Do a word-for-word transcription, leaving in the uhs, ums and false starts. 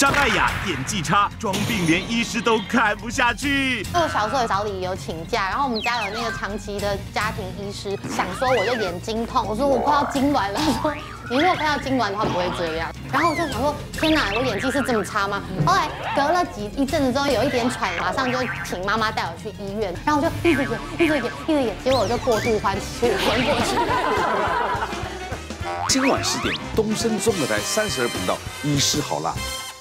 张艾雅演技差，装病连医师都看不下去。 我小时候找理由请假，然后我们家有那个长期的家庭医师，想说我就眼睛痛，我说我快要痉挛了，他说你如果快要痉挛的话不会这样。然后我就想说天哪，我演技是这么差吗？后来隔了几一阵子之后有一点喘，马上就请妈妈带我去医院，然后我就一直演一直演一直演，结果我就过度欢喜演过去。 今晚十点，东森综合台三十二频道《医师好辣》。